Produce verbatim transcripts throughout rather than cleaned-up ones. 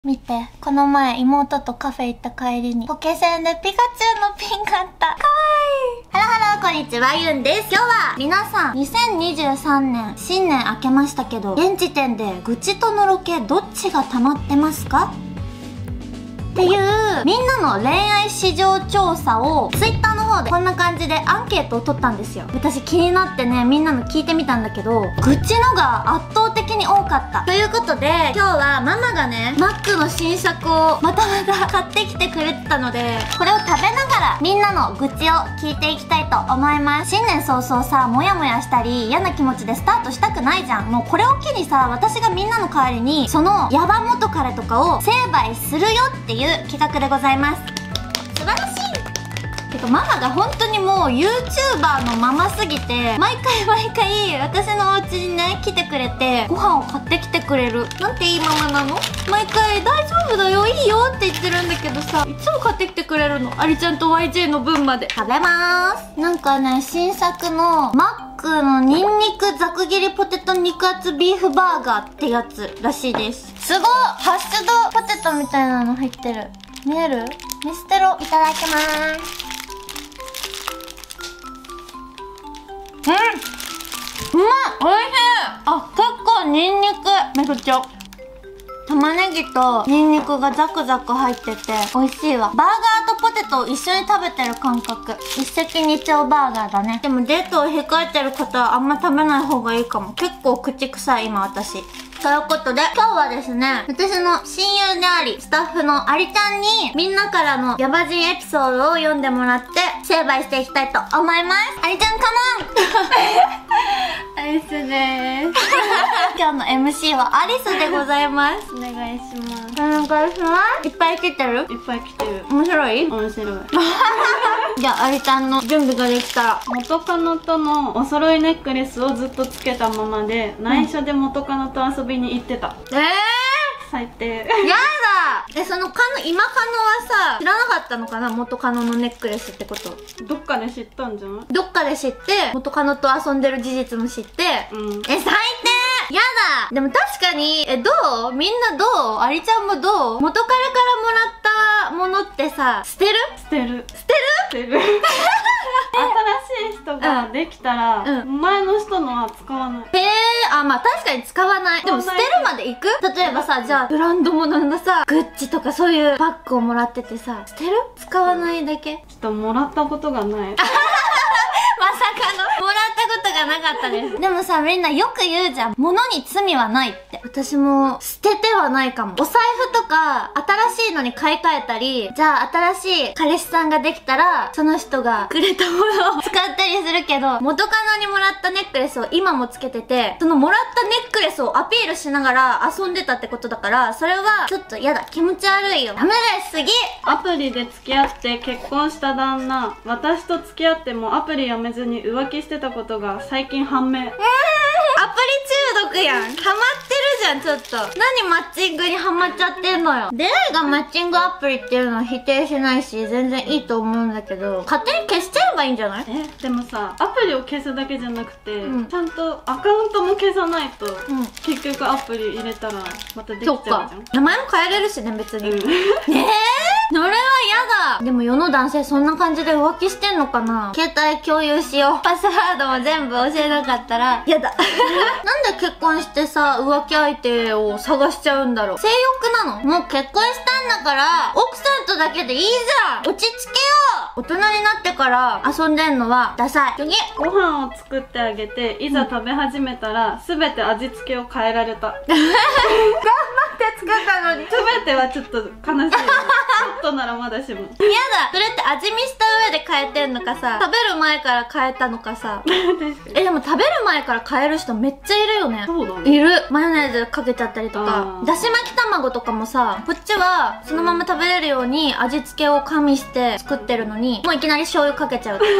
見て、この前妹とカフェ行った帰りにポケセンでピカチュウのピンがあった。かわいい。ハロハロ、こんにちは、ゆんです。今日は皆さんにせんにじゅうさんねん新年明けましたけど、現時点で愚痴とのろけどっちが溜まってますかっていうみんなの恋愛市場調査を ツイッター の方でこんな感じでアンケートを取ったんですよ。私気になってね、みんなの聞いてみたんだけど、愚痴のが圧倒的に多かったということで、今日はママがねマックの新作をまたまた買ってきてくれてたので、これを食べながらみんなの愚痴を聞いていきたいと思います。新年早々さ、モヤモヤしたり嫌な気持ちでスタートしたくないじゃん。もうこれを機にさ、私がみんなの代わりにそのヤバ元彼とかを成敗するよっていう企画でございます。素晴らしい。てかママが本当にもう YouTuber のママすぎて、毎回毎回私のお家にね来てくれてご飯を買ってきてくれる。なんていいママなの。毎回大丈夫だよ、いいよって言ってるんだけどさ、いつも買ってきてくれるの。アリちゃんと ワイジェー の分まで。食べまーす。なんかね、新作のマックのニンニクざく切りポテト肉厚ビーフバーガーってやつらしいです。すごい、ハッシュドポテトみたいなの入ってる。見える？ミステロいただきまーす。うん、うまい。おいしい。あ、結構ニンニクめちゃくちゃ玉ねぎとニンニクがザクザク入ってて美味しいわ。バーガーとポテトを一緒に食べてる感覚。一石二鳥バーガーだね。でもデートを控えてる方はあんま食べない方がいいかも。結構口臭い今私。ということで今日はですね、私の親友でありスタッフのアリちゃんにみんなからのヤバ人エピソードを読んでもらって成敗していきたいと思います。アリちゃんカモンアリスでーす今日の エムシー はアリスでございます。 お願いします。 お願いします。いっぱい来てる？ いっぱい来てる。 面白い？ 面白いじゃあアリちゃんの準備ができたら。 元カノとのお揃いネックレスをずっとつけたままで内緒で元カノと遊びに行ってた。 えー最低。 やだ。え、そのカノ、今カノはさ知らなかったのかな、元カノのネックレスってこと。 どっかで知ったんじゃない？ どっかで知って元カノと遊んでる事実も知って、うん、え、最低。やだ。でも確かに、え、どう？みんなどう？アリちゃんもどう？元彼からもらったものってさ、捨てる？ 捨てる。 捨てる？ 捨てる新しい人ができたら、うん、前の人のは使わない。 へえ、あ、まあ確かに使わない。でも捨てるまでいく？例えばさ、じゃあブランド物のさ、グッチとかそういうバッグをもらっててさ、捨てる？使わないだけ？ ちょっともらったことがないまさかのもらったことがなかったです。でもさ、みんなよく言うじゃん、物に罪はないって。私も捨ててはないかも。お財布とか新しいのに買い替えたり、じゃあ新しい彼氏さんができたらその人がくれたものを使ったりするけど、元カノにもらったネックレスを今もつけてて、そのもらったネックレスをアピールしながら遊んでたってことだから、それはちょっと嫌だ。気持ち悪いよ。ダメです。次。 アプリで付き合って結婚した旦那、私と付き合ってもアプリやめずに浮気してたことが最近判明。えー、アプリ中毒やん。ハマってるじゃん、ちょっと。何マッチングにハマっちゃってんのよ。出会いがマッチングアプリっていうのは否定しないし、全然いいと思うんだけど、勝手に消しちゃえばいいんじゃない？ え、でもさ、アプリを消すだけじゃなくて、うん、ちゃんとアカウントも消さないと、うん、結局アプリ入れたらまたできちゃうじゃん。 名前も変えれるしね、別に。うん、えーそれは嫌だ。でも世の男性そんな感じで浮気してんのかな。携帯共有しよう。パスワードも全部教えなかったら嫌だなんで結婚してさ、浮気相手を探しちゃうんだろう。性欲なの？もう結婚したんだから奥さんとだけでいいじゃん。落ち着けよう。大人になってから遊んでんのはダサい。次。 ご飯を作ってあげていざ食べ始めたら、うん、全て味付けを変えられた頑張って作ったのに全てはちょっと悲しいちょっとならまだしも。やだ。 それって味見した上で変えてんのかさ、食べる前から変えたのかさえ、でも食べる前から変える人めっちゃいるよね。 そうだね。 いる。マヨネーズかけちゃったりとか、だし巻き卵とかもさ、こっちはそのまま食べれるように味付けを加味して作ってるのに、もういきなり醤油かけちゃうとか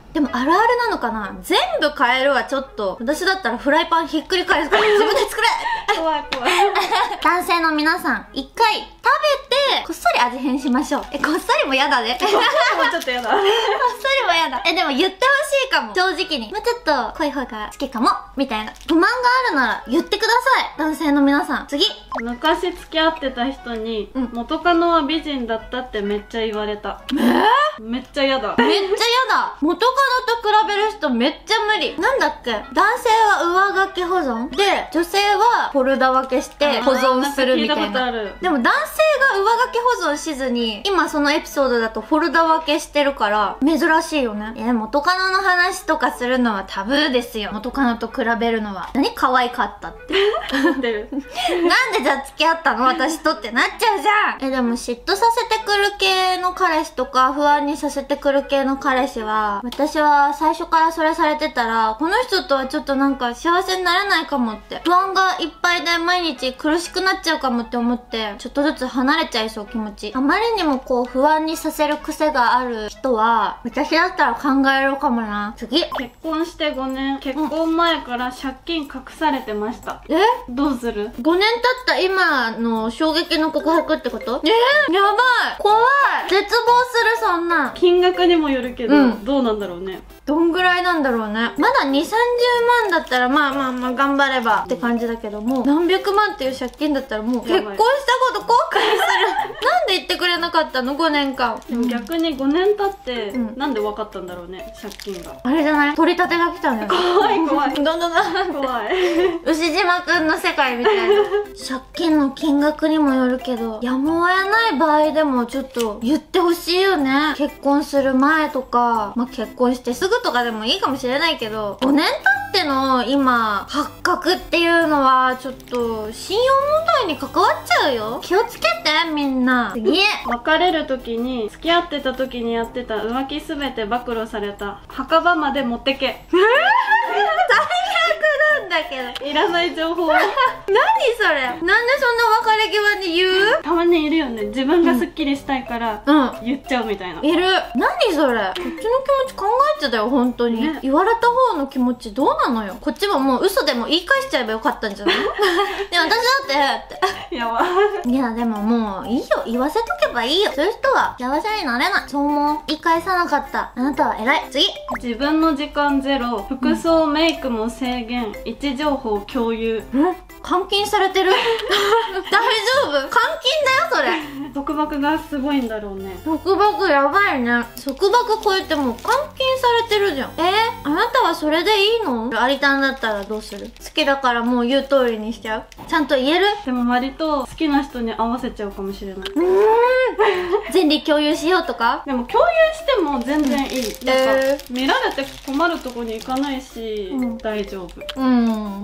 でもあるあるなのかな、全部変えるはちょっと、私だったらフライパンひっくり返すから自分で作れ怖い怖い男性の皆さん、一回食べてこっそり味変しましょう。え、こっそりもやだね。こっそりもうちょっとやだもやだ。え、でも言ってほしいかも、正直に。もうちょっと濃い方が好きかもみたいな不満があるなら言ってください、男性の皆さん。次、 昔付き合ってた人に、うん、元カノは美人だったってめっちゃ言われた。えー、めっちゃやだ。 めっちゃやだ。元カノと比べる人めっちゃ無理。なんだっけ、男性は上書き保存で、女性はフォルダ分けして保存するみたいな。聞いたことある。でも男性が上書き保存しずに、今そのエピソードだとフォルダ分けしてるから珍しいよね。え、元カノの話とかするのはタブーですよ。元カノと比べるのは。何可愛かったってなんでじゃあ付き合ったの私とってなっちゃうじゃん。え、でも嫉妬させてくる系の彼氏とか不安にさせてくる系の彼氏は、私は最初からそれされてたら、この人とはちょっとなんか幸せになれないかもって、不安がいっぱいで毎日苦しくなっちゃうかもって思って、ちょっとずつ離れちゃいそう、気持ち。あまりにもこう不安にさせる癖がある人は、私だったら考えるかもな。次。 結婚してごねん、結婚前から借金隠されてました。 え、 どうする？ ご 年経った今の衝撃の告白ってこと？えー、やばい、怖い、絶望する。そんな金額にもよるけど、うん、どうなんだろうね。 どんぐらいなんだろうね。まだに、さんじゅうまんだったらまあまあまあ頑張ればって感じだけども、何百万っていう借金だったらもう結婚したこと後悔するなんで言ってくれなかったのごねんかん。 でも逆にごねん経って、うん、なんで分かったんだろうね、借金が。 あれじゃない、取り立てが来たんだよ。 怖い怖いどんどんどん怖い牛島くんの世界みたいな借金の金額にもよるけど、やむを得ない場合でもちょっと言ってほしいよね。結婚する前とか、まあ、結婚してすぐとかでもいいかもしれないけど、ごねん経っての今発覚っていうのはちょっと信用問題に関わっちゃうよ。気をつけてみんな。次。 別れる時に付き合ってた時にやってた浮気すべて暴露された。墓場まで持ってけ。えー、 最悪なんだけど。 いらない情報何それ、なんでそんな別れ際に言う？ たまにいるよね、自分がスッキリしたいから言っちゃうみたいな。 いる。何それ、こっちの気持ち考えてたよ本当に、ね、言われた方の気持ちどうなのよ。こっちももう嘘でも言い返しちゃえばよかったんじゃないでも私だってってやばいやでももういいよ、言わせとけばいいよ。そういう人は幸せになれない。そう思う。言い返さなかったあなたは偉い。次。 自分の時間ゼロ、服装、うん、メイクも制限、位置情報共有。 え、監禁されてる大丈夫？監禁だよそれ束縛がすごいんだろうね。 束縛やばいね。束縛超えてもう監禁されてるじゃん。えー、あなたはそれでいいの？アリタンだったらどうする？好きだからもう言う通りにしちゃう？ちゃんと言える？ でも割と好きな人に合わせちゃうかもしれない。うーん全理共有しようとか？ でも共有しても全然いい、うん、なんか見られて困るとこに行かないし、うん、大丈夫。 うん、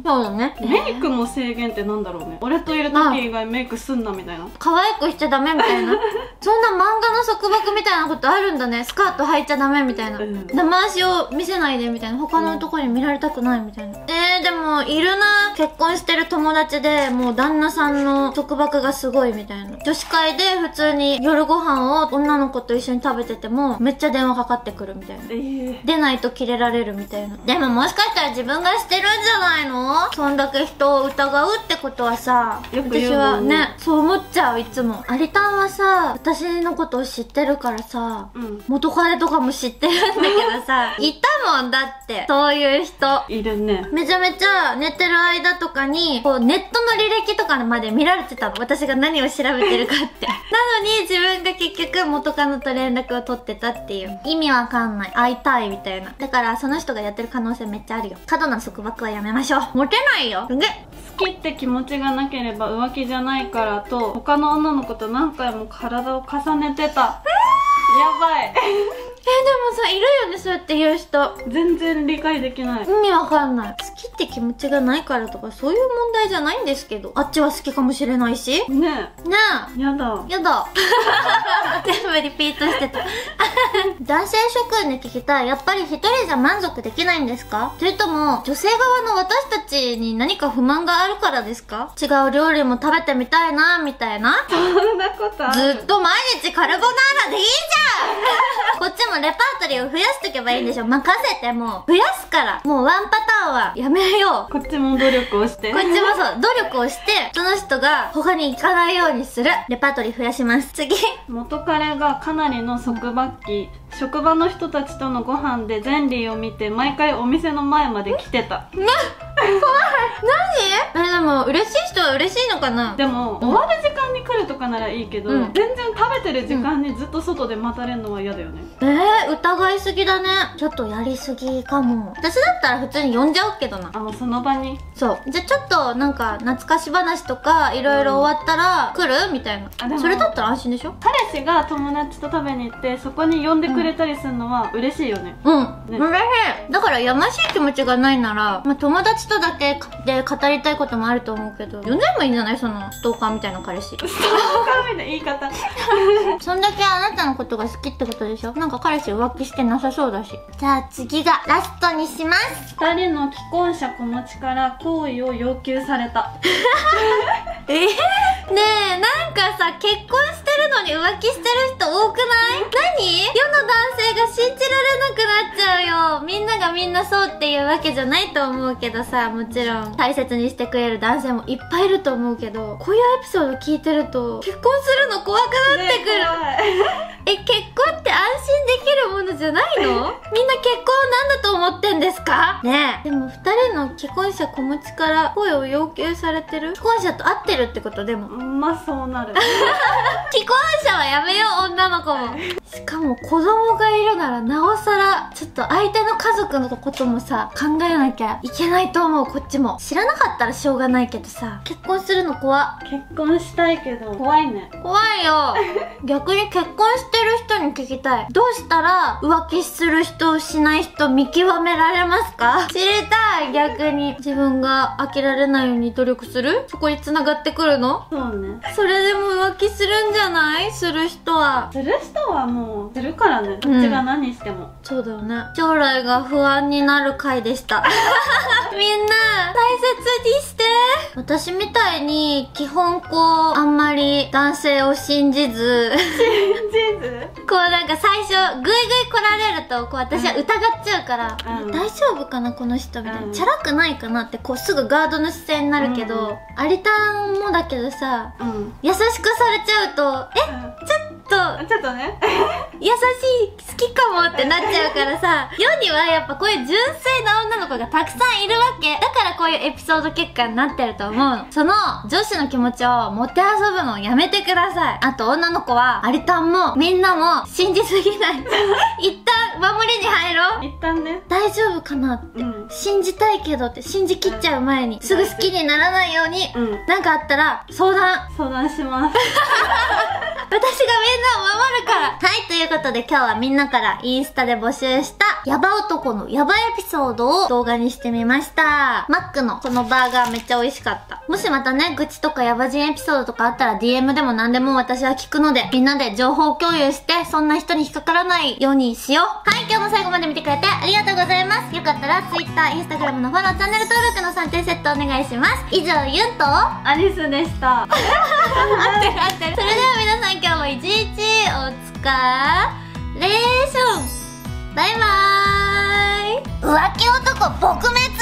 そうだね。 メイクも制限ってなんだろうね。俺といる時以外メイクすんなみたいな。 可愛くしちゃダメみたいなそんな漫画の束縛みたいなことあるんだね。スカート履いちゃダメみたいな、うん、生足を見せないでみたいな、他の男に見られたくないみたいな、うん、えー、でもいるな。結婚してる友達でもう旦那さんの束縛がすごいみたいな。女子会で普通に夜ご飯を女の子と一緒に食べててもめっちゃ電話かかってくるみたいな、えー、出ないとキレられるみたいな。でももしかしたら自分がしてるんじゃないの？そんだけ人を疑うってことはさ、よく言うもんね。私はね、そう思っちゃういつも。アリタンはさ、私のことを知ってるからさ、うん、元彼とかも知ってるんだけどさいたもんだって、そういう人いるね。 めちゃめちゃ寝てる間とかにこうネットの履歴とかまで見られてたの、私が何を調べてるかってなのに自分が結局元カノと連絡を取ってたっていう。意味わかんない、会いたいみたいな。だからその人がやってる可能性めっちゃあるよ。過度な束縛はやめましょう。モテないよ。 好きって気持ちがなければ浮気じゃないからと他の女の子と何回も体を重ねてた。やばいえー、でもさ、いるよねそうやって言う人。 全然理解できない。 意味わかんない。好きって気持ちがないからとかそういう問題じゃないんですけど、あっちは好きかもしれないしね。えねえ、やだやだ全部リピートしてた男性諸君に聞きたい。やっぱり一人じゃ満足できないんですか？それとも女性側の私たちに何か不満があるからですか？違う料理も食べてみたいなみたいな。 そんなこことある。 ずっと毎日カルボナーラでいいじゃんこっちもレパートリーを増やしとけばいいんでしょ。任せて、もう増やすから。もうワンパターンはやめよう。 こっちも努力をしてこっちもそう努力をしてその人が他に行かないようにする。レパートリー増やします。次。 元彼がかなりの束縛期。職場の人たちとのご飯でゼンリーを見て毎回お店の前まで来てた。 ね、怖い。何？え、でも嬉しい人は嬉しいのかな。 でも、終わる時間に来るとかならいいけど、うん、全然食べてる時間にずっと外で待たれるのは嫌だよね。 えー、疑いすぎだね。ちょっとやりすぎかも。私だったら普通に呼んじゃうけどな。 あのその場に。 そうじゃあちょっとなんか懐かし話とかいろいろ終わったら来るみたいな。あ、でもそれだったら安心でしょ。 彼氏が友達と食べに行ってそこに呼んでくれたりするのは嬉しいよね。 うん、ね、嬉しい。だからやましい気持ちがないなら、まあ、友達とだけで語りたいこともあると思うけど、呼んでもいいんじゃない？そのストーカーみたいな彼氏。ストーカーみたいな言い方そんだけあなたのことが好きってことでしょ。なんか彼氏浮気してなさそうだし。じゃあ次がラストにします。 ふたりの既婚者子持ちから行為を要求されたえー、ねえ、なんかさ、結婚してるのに浮気してる人多くない？何？世の男性が信じられなくなっちゃうよ。みんながみんなそうっていうわけじゃないと思うけどさ、もちろん大切にしてくれる男性もいっぱいいると思うけど、こういうエピソード聞いてると結婚するの怖くなってくる、ね、え、結婚って安心できるものじゃないの？みんな結婚なんだと思ってんですかねえ。でもふたりの既婚者子持ちから声を要求されてる？既婚者と会ってるってことでもまあそうなる既婚者はやめよう、女の子もしかも子供がいるならなおさらちょっと相手の家族のこともさ考えなきゃいけないと思う。こっちも知らなかったらしょうがないけどさ、結婚するの怖っ。 結婚したいけど怖いね。 怖いよ逆に結婚してる人に聞きたい。どうしたら浮気する人しない人見極められますか？知りたい。逆に自分が飽きられないように努力する？そこに繋がってくるの？ そうね。 それでも浮気するんじゃない？する人は。 する人はもうするからね、どっちが何しても、うん、 そうだよね。将来が不安になる回でしたみんな大切にして。私みたいに基本こうあんまり男性を信じず信じずこうなんか最初グイグイ来られるとこう私は疑っちゃうから、うん、大丈夫かなこの人みたいな、うん、チャラくないかなってこうすぐガードの視線になるけど、うん、アリタンもだけどさ、うん、優しくされちゃうとえ、うん、ちょっとちょっとね優しい好きかもってなっちゃうからさ世にはやっぱこういう純粋な女の子がたくさんいるわけだからこういうエピソード結果になってると思うの。その女子の気持ちをもてあそぶのをやめてください。あと女の子はアリタンもみんなも信じすぎない一旦守りに入ろう。 一旦ね大丈夫かなって、うん、信じたいけどって信じきっちゃう前に、うん、すぐ好きにならないように、うん、なんかあったら相談相談します私がみんなを守るから。はい、ということで今日はみんなからインスタで募集したヤバ男のヤバエピソードを動画にしてみました。マックのこのバーガーめっちゃ美味しかった。もしまたね、愚痴とかヤバ人エピソードとかあったら ディーエム でも何でも私は聞くので、みんなで情報共有して、そんな人に引っかからないようにしよう。はい、今日も最後まで見てくれてありがとうございます。よかったら Twitter、Instagram のフォロー、チャンネル登録のさんてんセットお願いします。以上、ユンとアリスでした合ってる合ってる。それでは皆さん今日も一日お疲れーしょん。バイバーイ。浮気男撲滅。